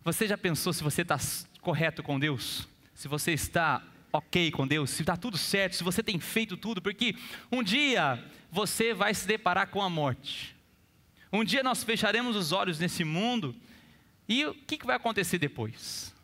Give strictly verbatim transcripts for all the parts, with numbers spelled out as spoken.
Você já pensou se você está correto com Deus? Se você está ok com Deus? Se está tudo certo? Se você tem feito tudo? Porque um dia você vai se deparar com a morte. Um dia nós fecharemos os olhos nesse mundo e o que vai acontecer depois?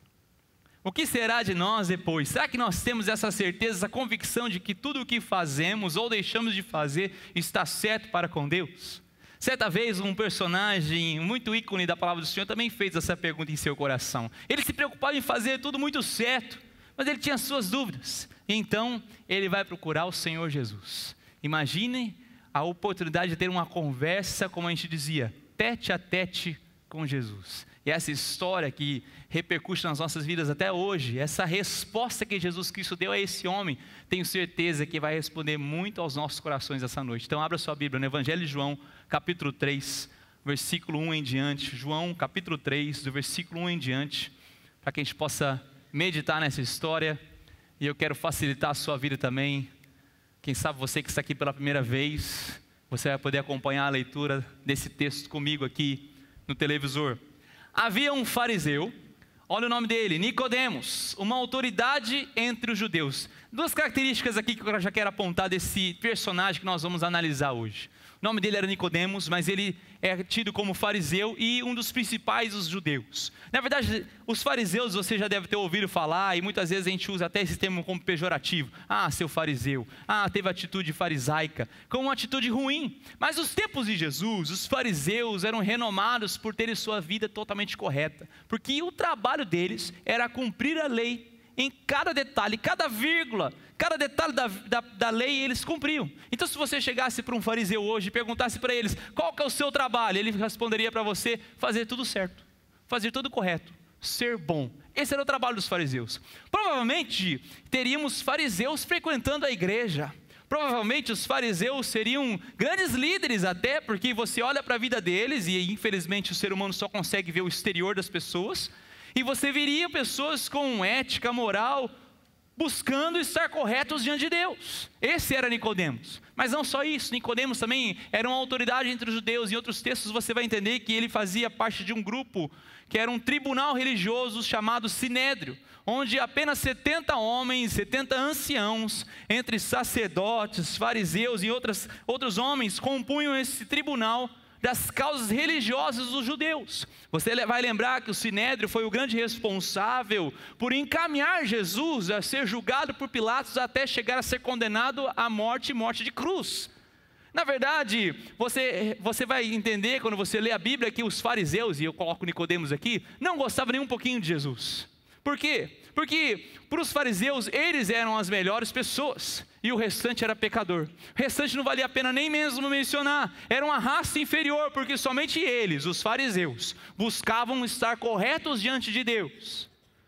O que será de nós depois? Será que nós temos essa certeza, essa convicção de que tudo o que fazemos ou deixamos de fazer está certo para com Deus? Certa vez um personagem muito ícone da palavra do Senhor também fez essa pergunta em seu coração. Ele se preocupava em fazer tudo muito certo, mas ele tinha suas dúvidas. E então ele vai procurar o Senhor Jesus. Imagine a oportunidade de ter uma conversa, como a gente dizia, tete a tete com Jesus. E essa história que repercute nas nossas vidas até hoje, essa resposta que Jesus Cristo deu a esse homem, tenho certeza que vai responder muito aos nossos corações essa noite. Então abra sua Bíblia no Evangelho de João, capítulo três, versículo um em diante. João, capítulo três, do versículo um em diante, para que a gente possa meditar nessa história. E eu quero facilitar a sua vida também. Quem sabe você que está aqui pela primeira vez, você vai poder acompanhar a leitura desse texto comigo aqui no televisor. Havia um fariseu, olha o nome dele, Nicodemos, uma autoridade entre os judeus. Duas características aqui que eu já quero apontar desse personagem que nós vamos analisar hoje. O nome dele era Nicodemos, mas ele é tido como fariseu e um dos principais dos judeus. Na verdade, os fariseus você já deve ter ouvido falar, e muitas vezes a gente usa até esse termo como pejorativo. Ah, seu fariseu. Ah, teve atitude farisaica, como uma atitude ruim. Mas nos tempos de Jesus, os fariseus eram renomados por terem sua vida totalmente correta, porque o trabalho deles era cumprir a lei em cada detalhe, cada vírgula, cada detalhe da, da, da lei eles cumpriam. Então se você chegasse para um fariseu hoje e perguntasse para eles, qual que é o seu trabalho? Ele responderia para você, fazer tudo certo, fazer tudo correto, ser bom. Esse era o trabalho dos fariseus. Provavelmente teríamos fariseus frequentando a igreja. Provavelmente os fariseus seriam grandes líderes até, porque você olha para a vida deles e infelizmente o ser humano só consegue ver o exterior das pessoas. E você veria pessoas com ética, moral, buscando estar corretos diante de Deus. Esse era Nicodemos. Mas não só isso, Nicodemos também era uma autoridade entre os judeus. Em outros textos você vai entender que ele fazia parte de um grupo que era um tribunal religioso chamado Sinédrio, onde apenas setenta homens, setenta anciãos, entre sacerdotes, fariseus e outras, outros homens, compunham esse tribunal das causas religiosas dos judeus. Você vai lembrar que o Sinédrio foi o grande responsável por encaminhar Jesus a ser julgado por Pilatos até chegar a ser condenado à morte e morte de cruz. Na verdade, você, você vai entender quando você lê a Bíblia que os fariseus, e eu coloco Nicodemos aqui, não gostavam nem um pouquinho de Jesus. Por quê? Porque para os fariseus eles eram as melhores pessoas e o restante era pecador. O restante não valia a pena nem mesmo mencionar. Era uma raça inferior, porque somente eles, os fariseus, buscavam estar corretos diante de Deus.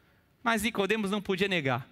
Mas Nicodemos não podia negar,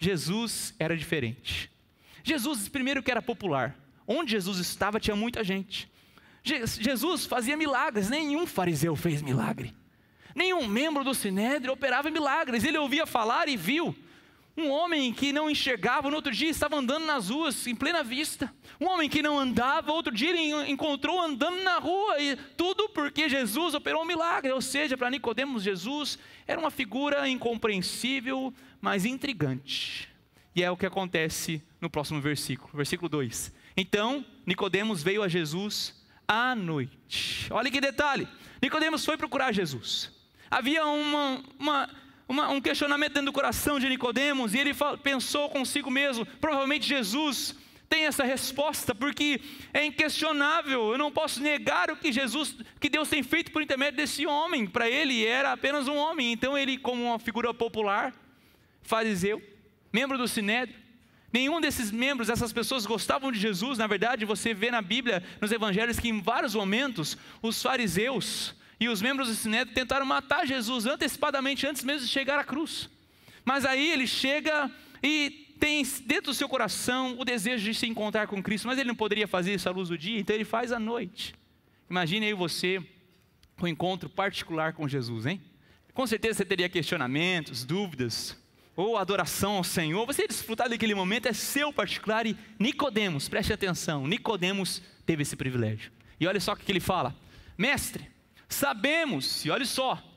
Jesus era diferente. Jesus primeiro que era popular. Onde Jesus estava tinha muita gente. Je- Jesus fazia milagres, nenhum fariseu fez milagre. Nenhum membro do Sinédrio operava milagres. Ele ouvia falar e viu um homem que não enxergava, no outro dia estava andando nas ruas em plena vista. Um homem que não andava, outro dia ele encontrou andando na rua. E tudo porque Jesus operou um milagre. Ou seja, para Nicodemos, Jesus era uma figura incompreensível, mas intrigante. E é o que acontece no próximo versículo, versículo dois. Então Nicodemos veio a Jesus à noite. Olha que detalhe, Nicodemos foi procurar Jesus. Havia uma, uma, uma, um questionamento dentro do coração de Nicodemos, e ele pensou consigo mesmo, provavelmente Jesus tem essa resposta, porque é inquestionável, eu não posso negar o que Jesus, que Deus tem feito por intermédio desse homem. Para ele era apenas um homem, então ele, como uma figura popular, fariseu, membro do Sinédrio, nenhum desses membros, essas pessoas gostavam de Jesus. Na verdade, você vê na Bíblia, nos evangelhos, que em vários momentos os fariseus e os membros do Sinédrio tentaram matar Jesus antecipadamente, antes mesmo de chegar à cruz. Mas aí ele chega e tem dentro do seu coração o desejo de se encontrar com Cristo, mas ele não poderia fazer isso à luz do dia, então ele faz à noite. Imagine aí você, um encontro particular com Jesus, hein? Com certeza você teria questionamentos, dúvidas, ou adoração ao Senhor. Você desfrutar daquele momento é seu particular. E Nicodemos, preste atenção, Nicodemos teve esse privilégio. E olha só o que ele fala: mestre, sabemos, e olha só,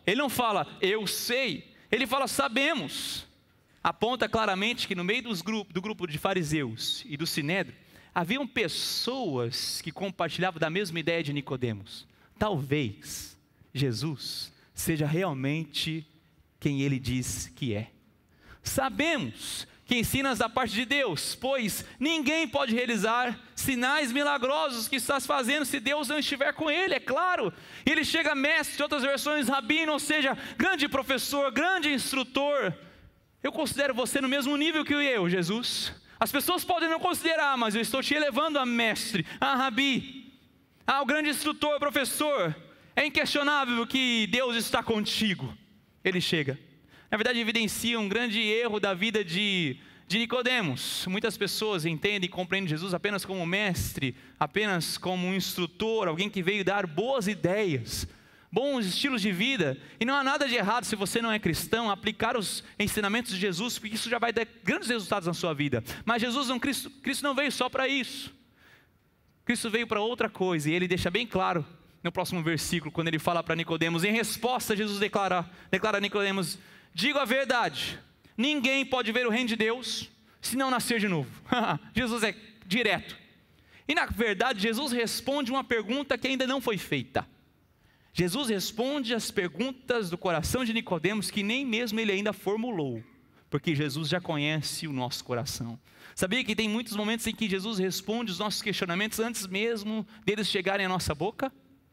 Ele não fala, eu sei. Ele fala, sabemos. Aponta claramente que no meio dos grupo, do grupo de fariseus e do sinédrio, haviam pessoas que compartilhavam da mesma ideia de Nicodemos. Talvez Jesus seja realmente quem ele diz que é. Sabemos que ensinas da parte de Deus, pois ninguém pode realizar sinais milagrosos que estás fazendo se Deus não estiver com ele, é claro. Ele chega mestre, outras versões rabino, ou seja, grande professor, grande instrutor. Eu considero você no mesmo nível que eu, Jesus. As pessoas podem não considerar, mas eu estou te elevando a mestre, a rabi, ao grande instrutor, professor. É inquestionável que Deus está contigo. Ele chega. Na verdade, evidencia um grande erro da vida de, de Nicodemos. Muitas pessoas entendem e compreendem Jesus apenas como mestre, apenas como um instrutor, alguém que veio dar boas ideias, bons estilos de vida. E não há nada de errado, se você não é cristão, aplicar os ensinamentos de Jesus, porque isso já vai dar grandes resultados na sua vida. Mas Jesus, não, Cristo, Cristo não veio só para isso. Cristo veio para outra coisa, e ele deixa bem claro no próximo versículo, quando ele fala para Nicodemos. Em resposta, Jesus declara, declara a Nicodemos: digo a verdade, ninguém pode ver o reino de Deus se não nascer de novo. Jesus é direto. E na verdade, Jesus responde uma pergunta que ainda não foi feita. Jesus responde as perguntas do coração de Nicodemos que nem mesmo ele ainda formulou, porque Jesus já conhece o nosso coração. Sabia que tem muitos momentos em que Jesus responde os nossos questionamentos antes mesmo deles chegarem à nossa boca?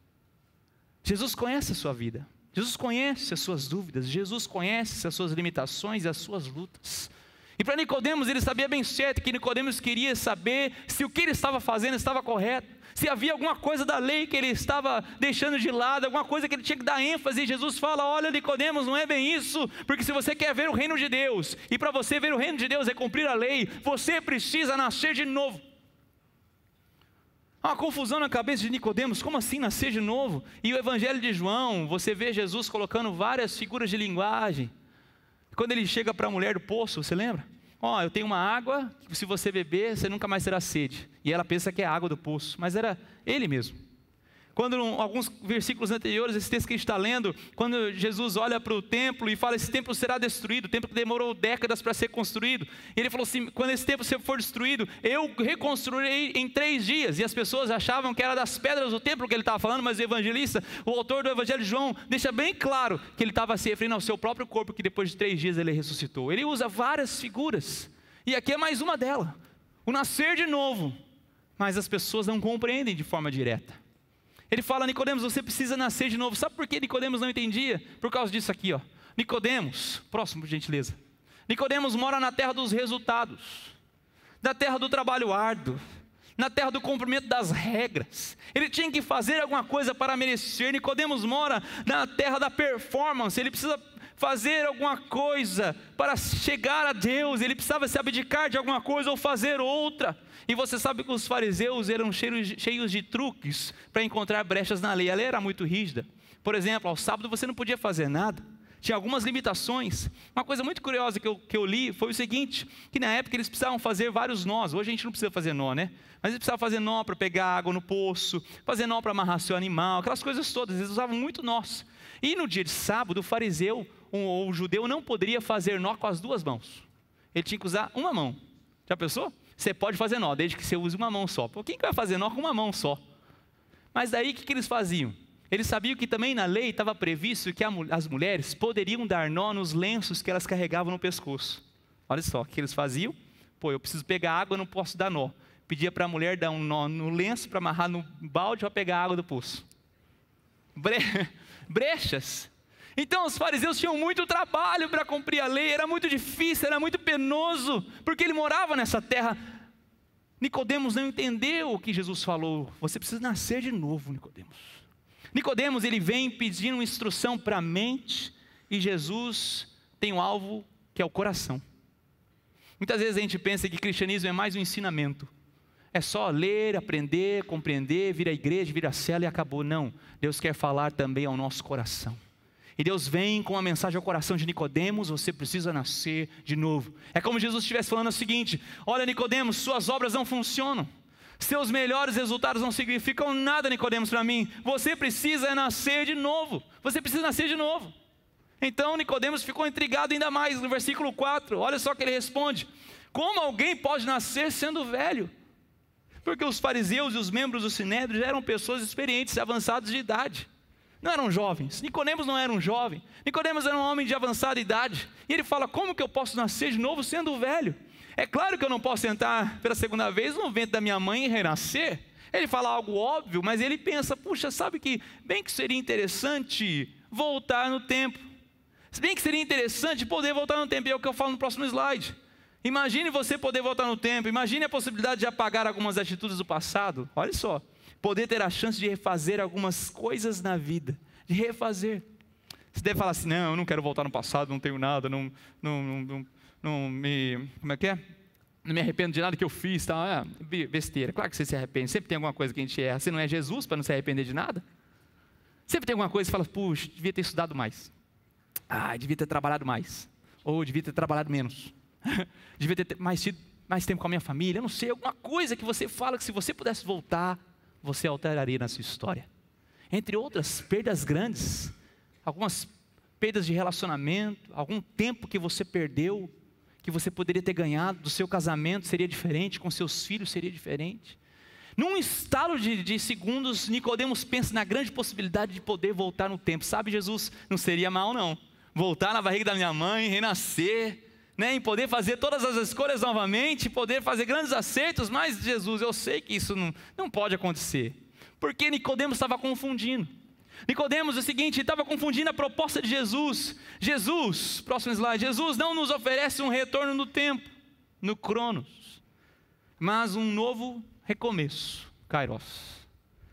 Jesus conhece a sua vida. Jesus conhece as suas dúvidas, Jesus conhece as suas limitações e as suas lutas. E para Nicodemos, ele sabia bem certo que Nicodemos queria saber se o que ele estava fazendo estava correto, se havia alguma coisa da lei que ele estava deixando de lado, alguma coisa que ele tinha que dar ênfase. E Jesus fala: olha, Nicodemos, não é bem isso, porque se você quer ver o reino de Deus, e para você ver o reino de Deus é cumprir a lei, você precisa nascer de novo. Há uma confusão na cabeça de Nicodemos, como assim nascer de novo? E o Evangelho de João, você vê Jesus colocando várias figuras de linguagem. Quando ele chega para a mulher do poço, você lembra? Ó, oh, eu tenho uma água, que se você beber, você nunca mais terá sede. E ela pensa que é a água do poço, mas era ele mesmo. Quando em alguns versículos anteriores, esse texto que a gente está lendo, quando Jesus olha para o templo e fala: esse templo será destruído, o templo que demorou décadas para ser construído. E ele falou assim: quando esse templo for destruído, eu reconstruirei em três dias. E as pessoas achavam que era das pedras do templo que ele estava falando, mas o evangelista, o autor do Evangelho de João, deixa bem claro que ele estava se referindo ao seu próprio corpo, que depois de três dias ele ressuscitou. Ele usa várias figuras, e aqui é mais uma delas, o nascer de novo. Mas as pessoas não compreendem de forma direta. Ele fala: Nicodemos, você precisa nascer de novo. Sabe por que Nicodemos não entendia? Por causa disso aqui, ó. Nicodemos, próximo por gentileza. Nicodemos mora na terra dos resultados, na terra do trabalho árduo, na terra do cumprimento das regras. Ele tinha que fazer alguma coisa para merecer. Nicodemos mora na terra da performance. Ele precisa fazer alguma coisa para chegar a Deus. Ele precisava se abdicar de alguma coisa ou fazer outra. E você sabe que os fariseus eram cheios, cheios de truques para encontrar brechas na lei. A lei era muito rígida. Por exemplo, ao sábado você não podia fazer nada. Tinha algumas limitações. Uma coisa muito curiosa que eu, que eu li foi o seguinte: que na época eles precisavam fazer vários nós. Hoje a gente não precisa fazer nó, né? Mas eles precisavam fazer nó para pegar água no poço, fazer nó para amarrar seu animal, aquelas coisas todas. Eles usavam muito nós. E no dia de sábado, o fariseu ou o judeu não poderia fazer nó com as duas mãos. Ele tinha que usar uma mão. Já pensou? Você pode fazer nó, desde que você use uma mão só. Por quem que vai fazer nó com uma mão só? Mas daí o que, que eles faziam? Eles sabiam que também na lei estava previsto que a, as mulheres poderiam dar nó nos lenços que elas carregavam no pescoço. Olha só, o que eles faziam? Pô, eu preciso pegar água, eu não posso dar nó. Pedia para a mulher dar um nó no lenço para amarrar no balde para pegar a água do poço. Bre... Brechas. Então os fariseus tinham muito trabalho para cumprir a lei, era muito difícil, era muito penoso, porque ele morava nessa terra. Nicodemos não entendeu o que Jesus falou. Você precisa nascer de novo, Nicodemos. Nicodemos, ele vem pedindo instrução para a mente, e Jesus tem um alvo que é o coração. Muitas vezes a gente pensa que cristianismo é mais um ensinamento. É só ler, aprender, compreender, vir à igreja, vir à cela e acabou. Não, Deus quer falar também ao nosso coração. E Deus vem com uma mensagem ao coração de Nicodemos: você precisa nascer de novo. É como Jesus estivesse falando o seguinte: olha, Nicodemos, suas obras não funcionam. Seus melhores resultados não significam nada, Nicodemos, para mim. Você precisa nascer de novo. Você precisa nascer de novo. Então Nicodemos ficou intrigado ainda mais. No versículo quatro, olha só que ele responde: como alguém pode nascer sendo velho? Porque os fariseus e os membros do Sinédrio eram pessoas experientes e avançadas de idade, não eram jovens. Nicodemos não era um jovem, Nicodemos era um homem de avançada idade. E ele fala: como que eu posso nascer de novo sendo velho? É claro que eu não posso entrar pela segunda vez no ventre da minha mãe e renascer. Ele fala algo óbvio, mas ele pensa: puxa, sabe que bem que seria interessante voltar no tempo. Se bem que seria interessante poder voltar no tempo, e é o que eu falo no próximo slide. Imagine você poder voltar no tempo, imagine a possibilidade de apagar algumas atitudes do passado. Olha só, poder ter a chance de refazer algumas coisas na vida, de refazer. Você deve falar assim: não, eu não quero voltar no passado, não tenho nada, não, não, não, não, não me, como é que é? Não me arrependo de nada que eu fiz, tá? É besteira. Claro que você se arrepende, sempre tem alguma coisa que a gente erra. Você não é Jesus para não se arrepender de nada? Sempre tem alguma coisa que você fala: puxa, devia ter estudado mais. Ah, devia ter trabalhado mais. Ou devia ter trabalhado menos. Devia ter mais, tido mais tempo com a minha família. Eu não sei, alguma coisa que você fala que se você pudesse voltar, você alteraria na sua história. Entre outras perdas grandes, algumas perdas de relacionamento, algum tempo que você perdeu, que você poderia ter ganhado, do seu casamento seria diferente, com seus filhos seria diferente. Num estalo de, de segundos, Nicodemos pensa na grande possibilidade de poder voltar no tempo. Sabe, Jesus, não seria mal não, voltar na barriga da minha mãe, renascer, né, em poder fazer todas as escolhas novamente, poder fazer grandes acertos. Mas Jesus, eu sei que isso não, não pode acontecer, porque Nicodemos estava confundindo. Nicodemos é o seguinte, estava confundindo a proposta de Jesus. Jesus, próximo slide, Jesus não nos oferece um retorno no tempo, no Cronos, mas um novo recomeço, Kairos.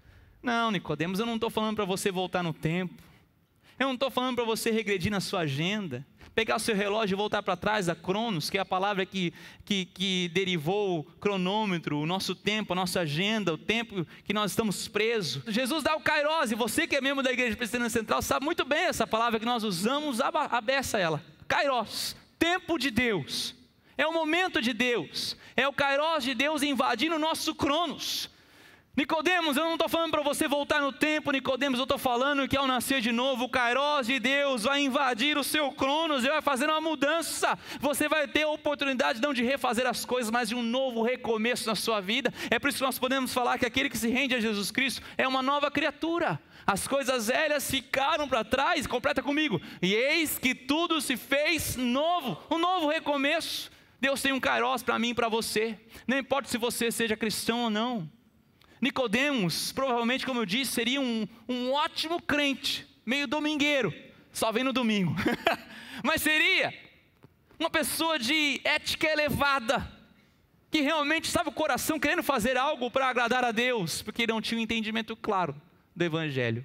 Não, Nicodemos, eu não estou falando para você voltar no tempo, eu não estou falando para você regredir na sua agenda, pegar o seu relógio e voltar para trás, a Cronos, que é a palavra que, que, que derivou o cronômetro, o nosso tempo, a nossa agenda, o tempo que nós estamos presos. Jesus dá o Kairos, e você que é membro da Igreja Presbiteriana Central sabe muito bem essa palavra que nós usamos, abeça ela, Kairos, tempo de Deus, é o momento de Deus, é o Kairos de Deus invadindo o nosso Cronos. Nicodemos, eu não estou falando para você voltar no tempo, Nicodemos, eu estou falando que ao nascer de novo, o Kairos de Deus vai invadir o seu Cronos, e vai fazer uma mudança. Você vai ter a oportunidade não de refazer as coisas, mas de um novo recomeço na sua vida. É por isso que nós podemos falar que aquele que se rende a Jesus Cristo é uma nova criatura. As coisas velhas ficaram para trás, completa comigo, e eis que tudo se fez novo, um novo recomeço. Deus tem um Kairos para mim e para você, não importa se você seja cristão ou não. Nicodemos, provavelmente, como eu disse, seria um, um ótimo crente, meio domingueiro, só vem no domingo, mas seria uma pessoa de ética elevada, que realmente estava o coração querendo fazer algo para agradar a Deus, porque não tinha um entendimento claro do Evangelho.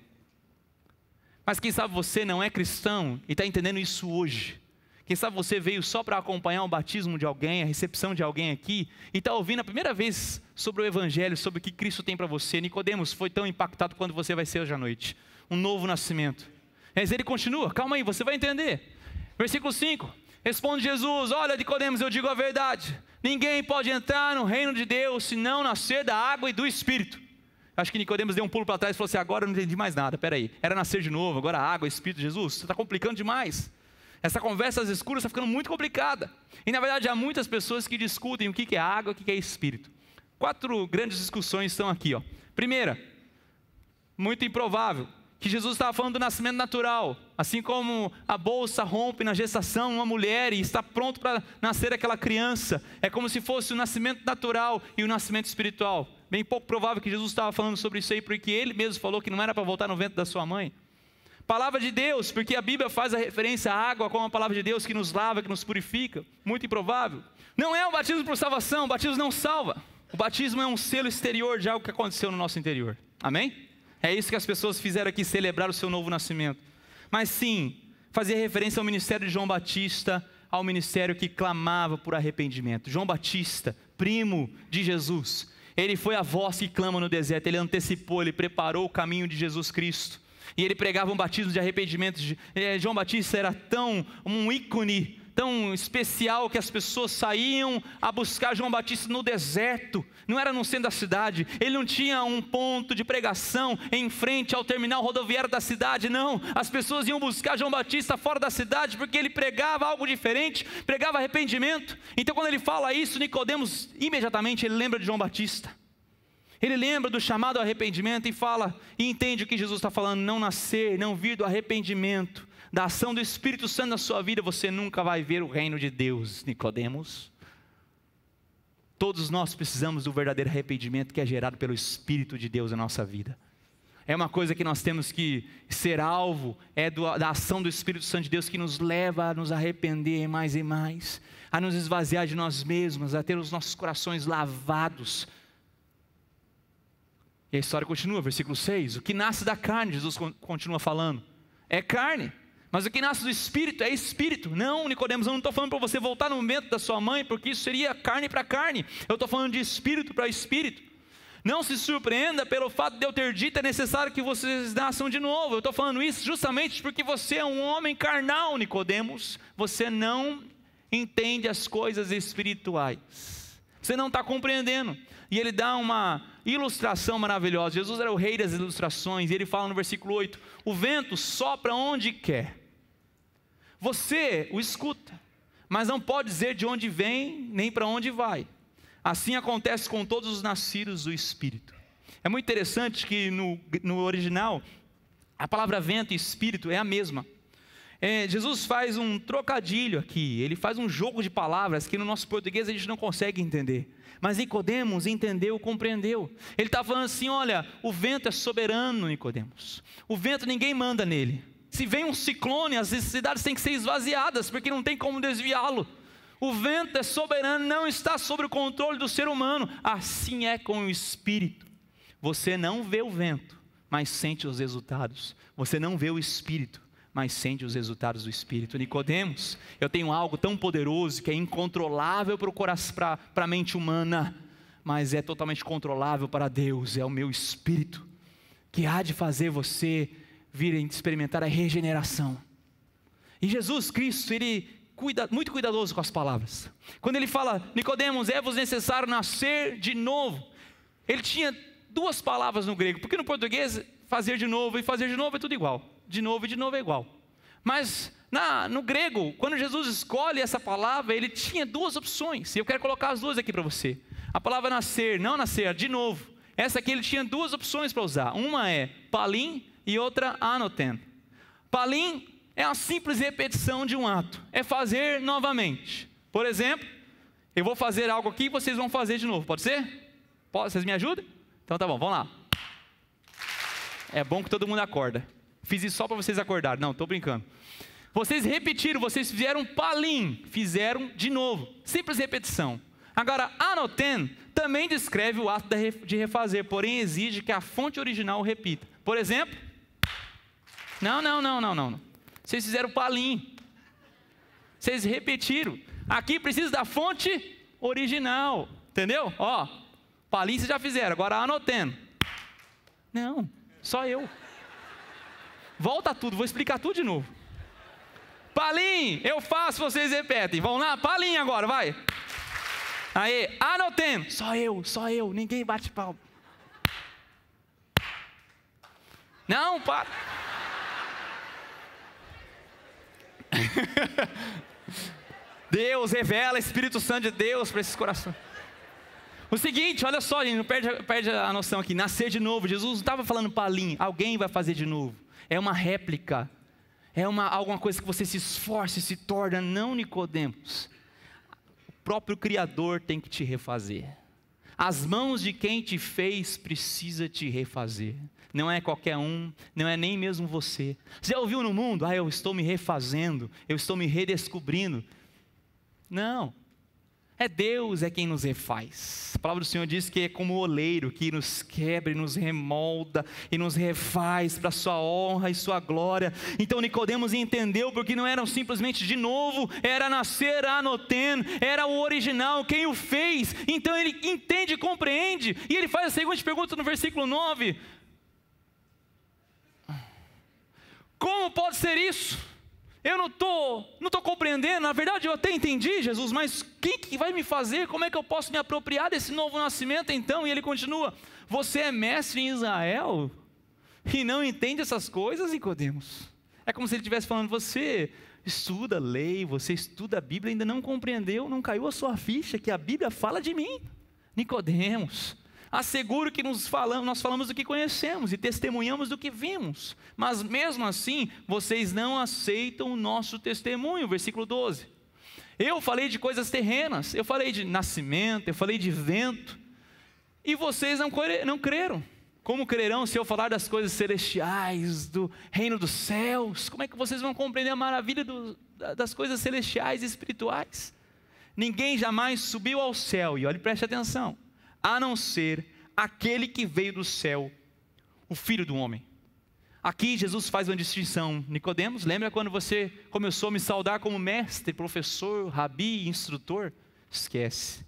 Mas quem sabe você não é cristão e está entendendo isso hoje. Quem sabe você veio só para acompanhar o batismo de alguém, a recepção de alguém aqui, e está ouvindo a primeira vez sobre o Evangelho, sobre o que Cristo tem para você. Nicodemos foi tão impactado quanto você vai ser hoje à noite. Um novo nascimento. Mas ele continua, calma aí, você vai entender. Versículo cinco, responde Jesus: olha, Nicodemos, eu digo a verdade, ninguém pode entrar no reino de Deus se não nascer da água e do Espírito. Acho que Nicodemos deu um pulo para trás e falou assim: agora eu não entendi mais nada, peraí, era nascer de novo, agora água, Espírito. Jesus, você está complicando demais. Essa conversa às escuras está ficando muito complicada. E na verdade há muitas pessoas que discutem o que é água e o que é Espírito. Quatro grandes discussões estão aqui, ó. Primeira, muito improvável, que Jesus estava falando do nascimento natural. Assim como a bolsa rompe na gestação uma mulher e está pronto para nascer aquela criança. É como se fosse o nascimento natural e o nascimento espiritual. Bem pouco provável que Jesus estava falando sobre isso aí, porque ele mesmo falou que não era para voltar no ventre da sua mãe. Palavra de Deus, porque a Bíblia faz a referência à água como a palavra de Deus que nos lava, que nos purifica. Muito improvável. Não é um batismo por salvação, o batismo não salva. O batismo é um selo exterior de algo que aconteceu no nosso interior. Amém? É isso que as pessoas fizeram aqui, celebrar o seu novo nascimento. Mas sim, fazia referência ao ministério de João Batista, ao ministério que clamava por arrependimento. João Batista, primo de Jesus, ele foi a voz que clama no deserto, ele antecipou, ele preparou o caminho de Jesus Cristo. E ele pregava um batismo de arrependimento. João Batista era tão um ícone tão especial que as pessoas saíam a buscar João Batista no deserto. Não era no centro da cidade. Ele não tinha um ponto de pregação em frente ao terminal rodoviário da cidade, não. As pessoas iam buscar João Batista fora da cidade porque ele pregava algo diferente, pregava arrependimento. Então quando ele fala isso, Nicodemos imediatamente ele lembra de João Batista. Ele lembra do chamado ao arrependimento e fala, e entende o que Jesus está falando, não nascer, não vir do arrependimento, da ação do Espírito Santo na sua vida, você nunca vai ver o reino de Deus, Nicodemos. Todos nós precisamos do verdadeiro arrependimento que é gerado pelo Espírito de Deus na nossa vida. É uma coisa que nós temos que ser alvo, é do, da ação do Espírito Santo de Deus que nos leva a nos arrepender mais e mais, a nos esvaziar de nós mesmos, a ter os nossos corações lavados. E a história continua, versículo seis, o que nasce da carne, Jesus continua falando, é carne, mas o que nasce do Espírito é Espírito. Não, Nicodemos, eu não estou falando para você voltar no momento da sua mãe, porque isso seria carne para carne, eu estou falando de Espírito para Espírito. Não se surpreenda pelo fato de eu ter dito, é necessário que vocês nasçam de novo. Eu estou falando isso justamente porque você é um homem carnal, Nicodemos, você não entende as coisas espirituais, você não está compreendendo. E ele dá uma ilustração maravilhosa. Jesus era o rei das ilustrações, e ele fala no versículo oito, o vento sopra onde quer, você o escuta, mas não pode dizer de onde vem, nem para onde vai. Assim acontece com todos os nascidos do Espírito. É muito interessante que no, no original, a palavra vento e Espírito é a mesma. É, Jesus faz um trocadilho aqui, ele faz um jogo de palavras que no nosso português a gente não consegue entender. Mas Nicodemos entendeu, compreendeu. Ele está falando assim, olha, o vento é soberano, Nicodemos. O vento ninguém manda nele. Se vem um ciclone, as cidades têm que ser esvaziadas, porque não tem como desviá-lo. O vento é soberano, não está sob o controle do ser humano. Assim é com o Espírito. Você não vê o vento, mas sente os resultados. Você não vê o Espírito, mas sente os resultados do Espírito. Nicodemos, eu tenho algo tão poderoso que é incontrolável para o coração, para, para a mente humana, mas é totalmente controlável para Deus. É o meu Espírito que há de fazer você vir experimentar a regeneração. E Jesus Cristo, ele cuida, muito cuidadoso com as palavras. Quando ele fala, Nicodemos, é-vos necessário nascer de novo. Ele tinha duas palavras no grego, porque no português fazer de novo e fazer de novo é tudo igual. De novo e de novo é igual. Mas na, no grego, quando Jesus escolhe essa palavra, ele tinha duas opções. E eu quero colocar as duas aqui para você. A palavra nascer, não nascer, de novo. Essa aqui ele tinha duas opções para usar. Uma é palim e outra anoten. Palim é a simples repetição de um ato. É fazer novamente. Por exemplo, eu vou fazer algo aqui e vocês vão fazer de novo. Pode ser? Pode? Vocês me ajudam? Então tá bom, vamos lá. É bom que todo mundo acorda. Fiz isso só para vocês acordarem. Não, estou brincando. Vocês repetiram, vocês fizeram palim, fizeram de novo. Simples repetição. Agora, anoten também descreve o ato de refazer, porém exige que a fonte original o repita. Por exemplo, não, não, não, não, não. Vocês fizeram palim. Vocês repetiram. Aqui precisa da fonte original. Entendeu? Ó, palim vocês já fizeram, agora anoten. Não, só eu. Volta tudo, vou explicar tudo de novo. Palim, eu faço, vocês repetem. Vamos lá, palim agora, vai. Aí, anoten. Só eu, só eu, ninguém bate palma. Não, para. Deus revela, Espírito Santo de Deus para esses corações. O seguinte, olha só, gente, não perde, perde a noção aqui. Nascer de novo, Jesus não estava falando palim, alguém vai fazer de novo. É uma réplica, é uma, alguma coisa que você se esforça e se torna, não Nicodemos. O próprio Criador tem que te refazer. As mãos de quem te fez precisa te refazer. Não é qualquer um, não é nem mesmo você. Você já ouviu no mundo? Ah, eu estou me refazendo, eu estou me redescobrindo. Não. É Deus é quem nos refaz. A palavra do Senhor diz que é como o oleiro que nos quebra e nos remolda e nos refaz para a sua honra e sua glória. Então Nicodemos entendeu, porque não eram simplesmente de novo, era nascer anoten, era o original, quem o fez. Então ele entende e compreende. E ele faz a seguinte pergunta no versículo nove. Como pode ser isso? Eu não estou não tô compreendendo, na verdade eu até entendi, Jesus, mas quem que vai me fazer? Como é que eu posso me apropriar desse novo nascimento então? E ele continua, você é mestre em Israel e não entende essas coisas, Nicodemos? É como se ele estivesse falando, você estuda a lei, você estuda a Bíblia, ainda não compreendeu, não caiu a sua ficha, que a Bíblia fala de mim. Nicodemos, asseguro que nos falamos, nós falamos do que conhecemos e testemunhamos do que vimos, mas mesmo assim, vocês não aceitam o nosso testemunho, versículo doze. Eu falei de coisas terrenas, eu falei de nascimento, eu falei de vento, e vocês não, não creram. Como crerão se eu falar das coisas celestiais, do reino dos céus? Como é que vocês vão compreender a maravilha do, das coisas celestiais e espirituais? Ninguém jamais subiu ao céu, e olhe, preste atenção, a não ser aquele que veio do céu, o Filho do Homem. Aqui Jesus faz uma distinção. Nicodemos, lembra quando você começou a me saudar como mestre, professor, rabi, instrutor? Esquece.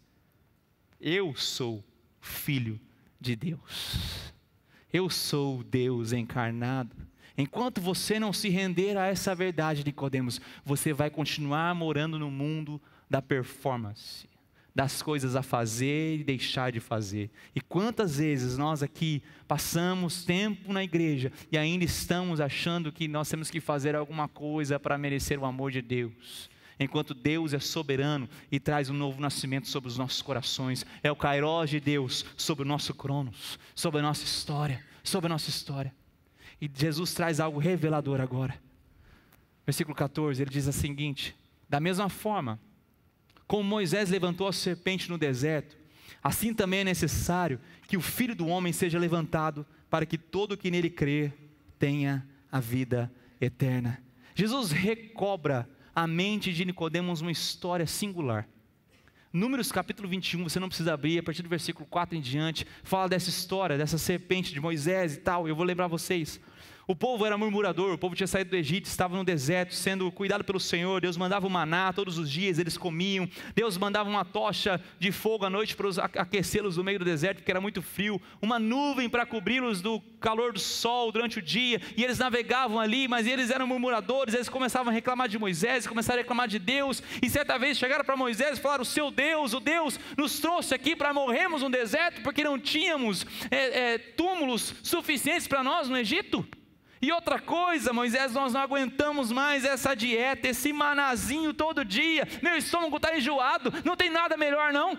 Eu sou Filho de Deus. Eu sou Deus encarnado. Enquanto você não se render a essa verdade, Nicodemos, você vai continuar morando no mundo da performance, das coisas a fazer e deixar de fazer. E quantas vezes nós aqui passamos tempo na igreja e ainda estamos achando que nós temos que fazer alguma coisa para merecer o amor de Deus, enquanto Deus é soberano e traz um novo nascimento sobre os nossos corações. É o Kairos de Deus sobre o nosso Cronos, sobre a nossa história, sobre a nossa história. E Jesus traz algo revelador agora. Versículo catorze, ele diz o seguinte: da mesma forma como Moisés levantou a serpente no deserto, assim também é necessário que o Filho do Homem seja levantado, para que todo que nele crer tenha a vida eterna. Jesus recobra a mente de Nicodemos uma história singular. Números capítulo vinte e um, você não precisa abrir, a partir do versículo quatro em diante, fala dessa história, dessa serpente de Moisés e tal. Eu vou lembrar vocês. O povo era murmurador, o povo tinha saído do Egito, estava no deserto, sendo cuidado pelo Senhor. Deus mandava o maná todos os dias, eles comiam. Deus mandava uma tocha de fogo à noite para aquecê-los no meio do deserto, porque era muito frio. Uma nuvem para cobri-los do calor do sol durante o dia. E eles navegavam ali, mas eles eram murmuradores. Eles começavam a reclamar de Moisés, começaram a reclamar de Deus. E certa vez chegaram para Moisés e falaram: o seu Deus, o Deus nos trouxe aqui para morrermos no deserto, porque não tínhamos é, é, túmulos suficientes para nós no Egito. E outra coisa, Moisés, nós não aguentamos mais essa dieta, esse manazinho todo dia, meu estômago está enjoado, não tem nada melhor não.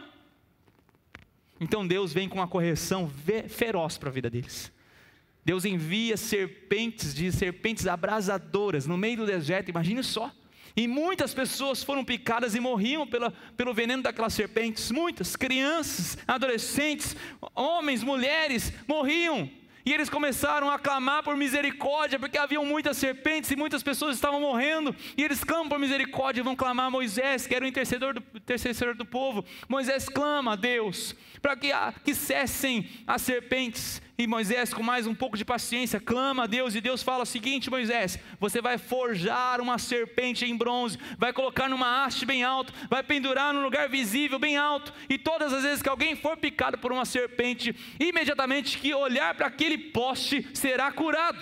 Então Deus vem com uma correção feroz para a vida deles. Deus envia serpentes, de serpentes abrasadoras no meio do deserto, imagine só. E muitas pessoas foram picadas e morriam pela, pelo veneno daquelas serpentes. Muitas, crianças, adolescentes, homens, mulheres, morriam. E eles começaram a clamar por misericórdia, porque haviam muitas serpentes e muitas pessoas estavam morrendo. E eles clamam por misericórdia e vão clamar a Moisés, que era o intercessor do, intercessor do povo. Moisés clama a Deus para que, que cessem as serpentes. E Moisés, com mais um pouco de paciência, clama a Deus. E Deus fala o seguinte: Moisés, você vai forjar uma serpente em bronze, vai colocar numa haste bem alto, vai pendurar num lugar visível bem alto. E todas as vezes que alguém for picado por uma serpente, imediatamente que olhar para aquele poste será curado.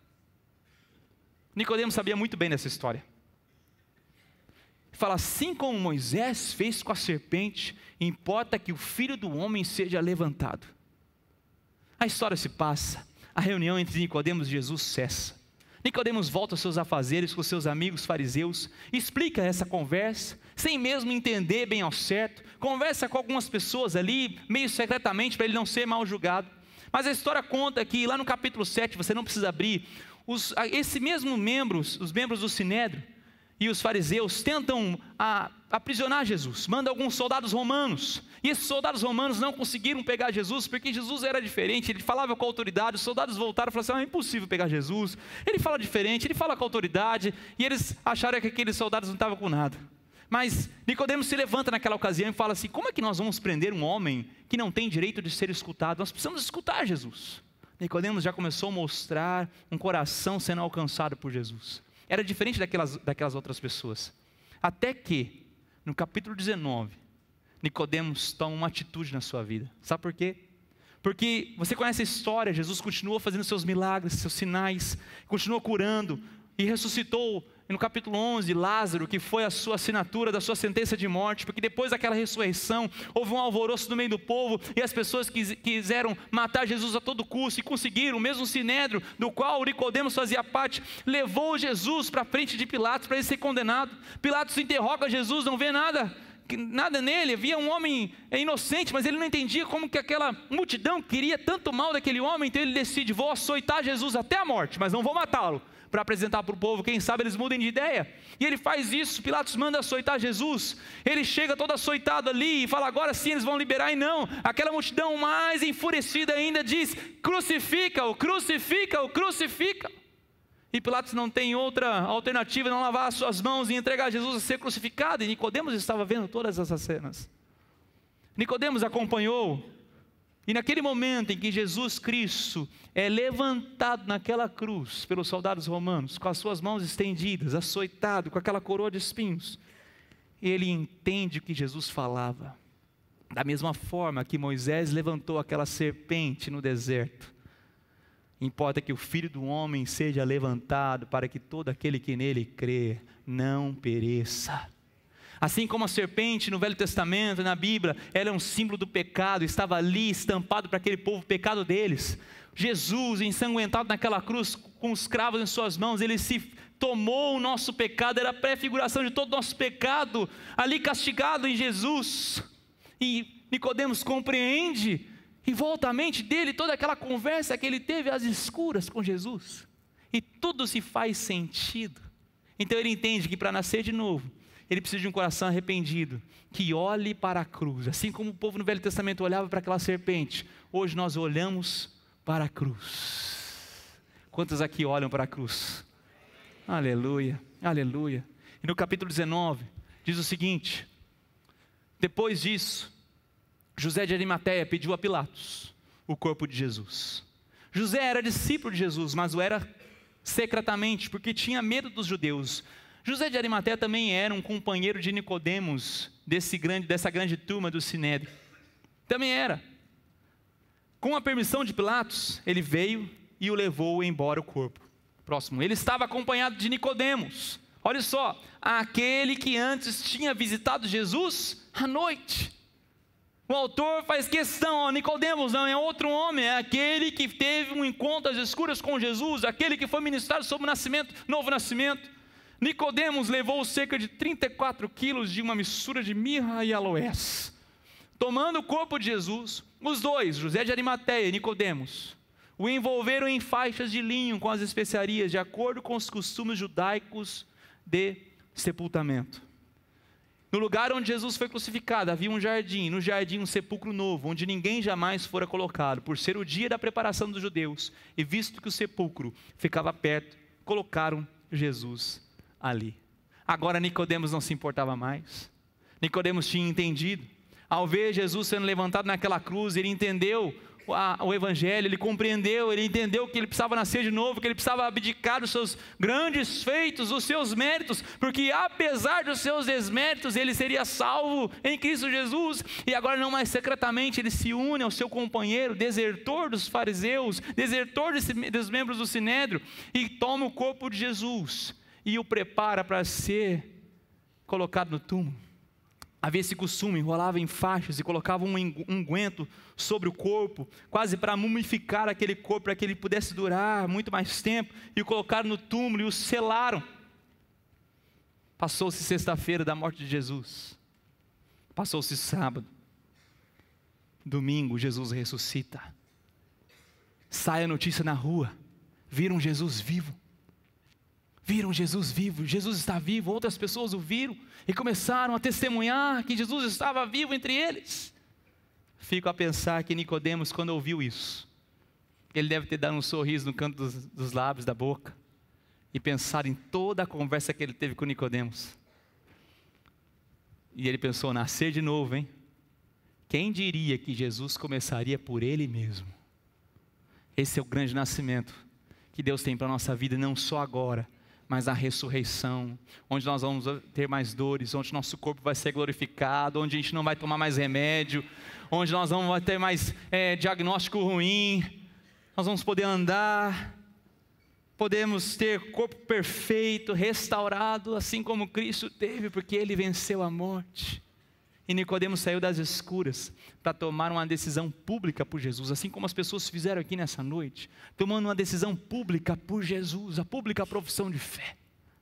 Nicodemos sabia muito bem dessa história. Fala: assim como Moisés fez com a serpente, importa que o Filho do Homem seja levantado. A história se passa, a reunião entre Nicodemos e Jesus cessa. Nicodemos volta aos seus afazeres com seus amigos fariseus, explica essa conversa, sem mesmo entender bem ao certo, conversa com algumas pessoas ali, meio secretamente, para ele não ser mal julgado. Mas a história conta que lá no capítulo sete, você não precisa abrir, os, esse mesmo membros, os membros do Sinédrio e os fariseus tentam a, aprisionar Jesus, mandam alguns soldados romanos, e esses soldados romanos não conseguiram pegar Jesus, porque Jesus era diferente, ele falava com autoridade. Os soldados voltaram e falaram assim: ah, é impossível pegar Jesus, ele fala diferente, ele fala com autoridade, e eles acharam que aqueles soldados não estavam com nada. Mas Nicodemos se levanta naquela ocasião e fala assim: como é que nós vamos prender um homem que não tem direito de ser escutado? Nós precisamos escutar Jesus. Nicodemos já começou a mostrar um coração sendo alcançado por Jesus. Era diferente daquelas, daquelas outras pessoas. Até que, no capítulo dezenove, Nicodemos toma uma atitude na sua vida. Sabe por quê? Porque você conhece a história, Jesus continuou fazendo seus milagres, seus sinais, continuou curando, e ressuscitou no capítulo onze, Lázaro, que foi a sua assinatura da sua sentença de morte, porque depois daquela ressurreição, houve um alvoroço no meio do povo, e as pessoas quis, quiseram matar Jesus a todo custo, e conseguiram. O mesmo Sinédrio, do qual Nicodemos fazia parte, levou Jesus para frente de Pilatos, para ele ser condenado. Pilatos interroga Jesus, não vê nada, nada nele, havia um homem inocente, mas ele não entendia como que aquela multidão queria tanto mal daquele homem, então ele decide, vou açoitar Jesus até a morte, mas não vou matá-lo, para apresentar para o povo, quem sabe eles mudem de ideia. E ele faz isso, Pilatos manda açoitar Jesus, ele chega todo açoitado ali, e fala, agora sim eles vão liberar, e não, aquela multidão mais enfurecida ainda diz, crucifica-o, crucifica-o, crucifica. E Pilatos não tem outra alternativa, não lavar as suas mãos e entregar Jesus a ser crucificado, e Nicodemos estava vendo todas essas cenas. Nicodemos acompanhou, e naquele momento em que Jesus Cristo é levantado naquela cruz pelos soldados romanos, com as suas mãos estendidas, açoitado, com aquela coroa de espinhos, ele entende o que Jesus falava. Da mesma forma que Moisés levantou aquela serpente no deserto, importa que o Filho do Homem seja levantado para que todo aquele que nele crê não pereça. Assim como a serpente no Velho Testamento, na Bíblia, ela é um símbolo do pecado, estava ali estampado para aquele povo, o pecado deles. Jesus, ensanguentado naquela cruz, com os cravos em suas mãos, ele se tomou o nosso pecado, era a prefiguração de todo o nosso pecado, ali castigado em Jesus. E Nicodemos compreende, e volta à mente dele toda aquela conversa que ele teve às escuras com Jesus, e tudo se faz sentido. Então ele entende que para nascer de novo, ele precisa de um coração arrependido, que olhe para a cruz, assim como o povo no Velho Testamento olhava para aquela serpente, hoje nós olhamos para a cruz. Quantos aqui olham para a cruz? Aleluia, aleluia. E no capítulo dezenove, diz o seguinte, depois disso, José de Arimateia pediu a Pilatos o corpo de Jesus. José era discípulo de Jesus, mas o era secretamente, porque tinha medo dos judeus. José de Arimateia também era um companheiro de Nicodemos, desse grande, dessa grande turma do Sinédrio. Também era. Com a permissão de Pilatos, ele veio e o levou embora o corpo. Próximo, ele estava acompanhado de Nicodemos. Olha só, aquele que antes tinha visitado Jesus à noite. O autor faz questão, ó, Nicodemos não é outro homem, é aquele que teve um encontro às escuras com Jesus, aquele que foi ministrado sobre o nascimento, novo nascimento. Nicodemos levou cerca de trinta e quatro quilos de uma mistura de mirra e aloés. Tomando o corpo de Jesus, os dois, José de Arimateia e Nicodemos, o envolveram em faixas de linho com as especiarias, de acordo com os costumes judaicos de sepultamento. No lugar onde Jesus foi crucificado, havia um jardim, no jardim um sepulcro novo, onde ninguém jamais fora colocado, por ser o dia da preparação dos judeus, e visto que o sepulcro ficava perto, colocaram Jesus ali. Agora Nicodemos não se importava mais. Nicodemos tinha entendido. Ao ver Jesus sendo levantado naquela cruz, ele entendeu a, o evangelho, ele compreendeu, ele entendeu que ele precisava nascer de novo, que ele precisava abdicar dos seus grandes feitos, dos seus méritos, porque apesar dos seus desméritos, ele seria salvo em Cristo Jesus, e agora não mais secretamente, ele se une ao seu companheiro, desertor dos fariseus, desertor desse, dos membros do Sinédrio, e toma o corpo de Jesus, e o prepara para ser colocado no túmulo. Havia esse costume, enrolava em faixas e colocava um unguento sobre o corpo, quase para mumificar aquele corpo, para que ele pudesse durar muito mais tempo, e o colocaram no túmulo e o selaram. Passou-se sexta-feira da morte de Jesus, passou-se sábado, domingo Jesus ressuscita, sai a notícia na rua, viram Jesus vivo, viram Jesus vivo, Jesus está vivo, outras pessoas o viram, e começaram a testemunhar que Jesus estava vivo entre eles. Fico a pensar que Nicodemos, quando ouviu isso, ele deve ter dado um sorriso no canto dos, dos lábios, da boca, e pensar em toda a conversa que ele teve com Nicodemos. E ele pensou, nascer de novo, hein? Quem diria que Jesus começaria por ele mesmo? Esse é o grande nascimento que Deus tem para a nossa vida, não só agora, mas a ressurreição, onde nós vamos ter mais dores, onde nosso corpo vai ser glorificado, onde a gente não vai tomar mais remédio, onde nós não vamos ter mais é, diagnóstico ruim, nós vamos poder andar. podemos ter corpo perfeito, restaurado, assim como Cristo teve, porque Ele venceu a morte. E Nicodemos saiu das escuras para tomar uma decisão pública por Jesus, assim como as pessoas fizeram aqui nessa noite, tomando uma decisão pública por Jesus, a pública profissão de fé.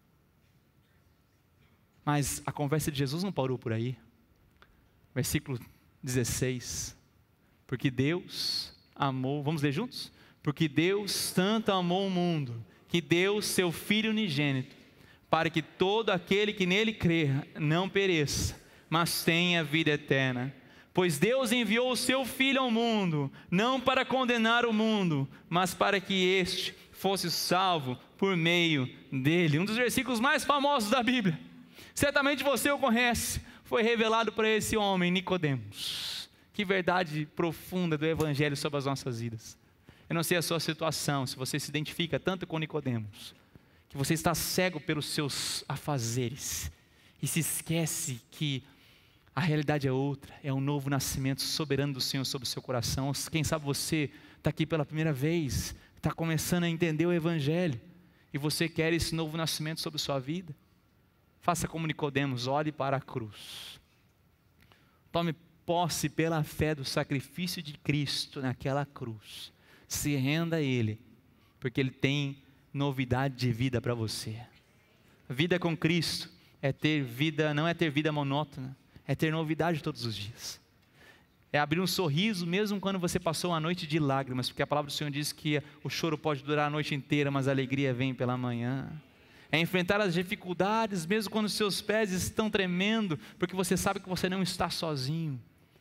Mas a conversa de Jesus não parou por aí. Versículo dezesseis, porque Deus amou, vamos ler juntos? Porque Deus tanto amou o mundo, que deu seu Filho unigênito, para que todo aquele que nele crer não pereça, mas tenha vida eterna. Pois Deus enviou o seu Filho ao mundo, não para condenar o mundo, mas para que este fosse salvo por meio dele. Um dos versículos mais famosos da Bíblia, certamente você o conhece, foi revelado para esse homem, Nicodemos. Que verdade profunda do Evangelho sobre as nossas vidas. Eu não sei a sua situação, se você se identifica tanto com Nicodemos, que você está cego pelos seus afazeres, e se esquece que a realidade é outra, é um novo nascimento soberano do Senhor sobre o seu coração. Quem sabe você está aqui pela primeira vez, está começando a entender o Evangelho, e você quer esse novo nascimento sobre a sua vida. Faça como Nicodemos, olhe para a cruz. Tome posse pela fé do sacrifício de Cristo naquela cruz. Se renda a Ele, porque Ele tem novidade de vida para você. A vida com Cristo é ter vida, não é ter vida monótona, é ter novidade todos os dias. É abrir um sorriso mesmo quando você passou uma noite de lágrimas, porque a palavra do Senhor diz que o choro pode durar a noite inteira, mas a alegria vem pela manhã. É enfrentar as dificuldades mesmo quando os seus pés estão tremendo, porque você sabe que você não está sozinho.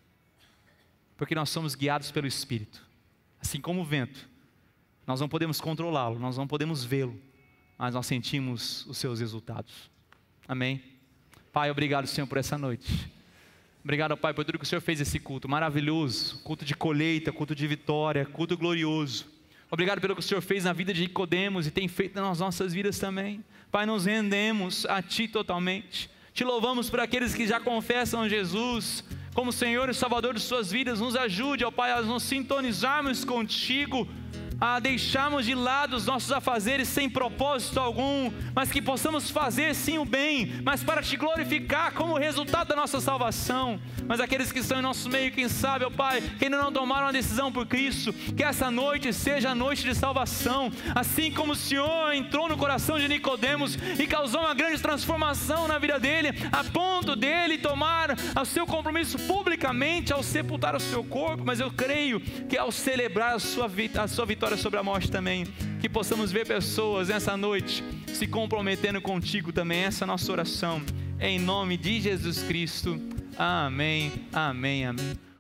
Porque nós somos guiados pelo Espírito. Assim como o vento, nós não podemos controlá-lo, nós não podemos vê-lo, mas nós sentimos os seus resultados. Amém? Pai, obrigado, Senhor, por essa noite. Obrigado, Pai, por tudo que o Senhor fez esse culto maravilhoso, culto de colheita, culto de vitória, culto glorioso. Obrigado pelo que o Senhor fez na vida de Nicodemos e tem feito nas nossas vidas também. Pai, nos rendemos a Ti totalmente. Te louvamos por aqueles que já confessam Jesus como Senhor e Salvador de suas vidas. Nos ajude, ó Pai, a nos sintonizarmos contigo, a deixarmos de lado os nossos afazeres sem propósito algum, mas que possamos fazer sim o bem, mas para Te glorificar como resultado da nossa salvação. Mas aqueles que estão em nosso meio, quem sabe, ó Pai, que ainda não tomaram uma decisão por Cristo, que essa noite seja a noite de salvação, assim como o Senhor entrou no coração de Nicodemos e causou uma grande transformação na vida dele, a ponto dele tomar o seu compromisso publicamente ao sepultar o seu corpo. Mas eu creio que ao celebrar a sua, a sua vitória sobre a morte também, que possamos ver pessoas nessa noite se comprometendo contigo também. Essa é a nossa oração, em nome de Jesus Cristo. Amém, amém, amém.